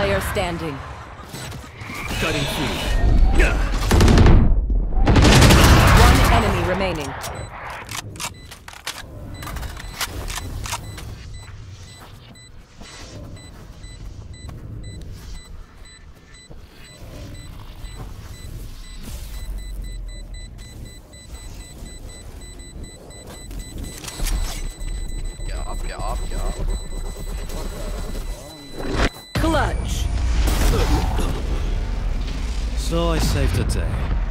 player standing. Cutting through. One enemy remaining. Get off. Clutch. So I saved the day.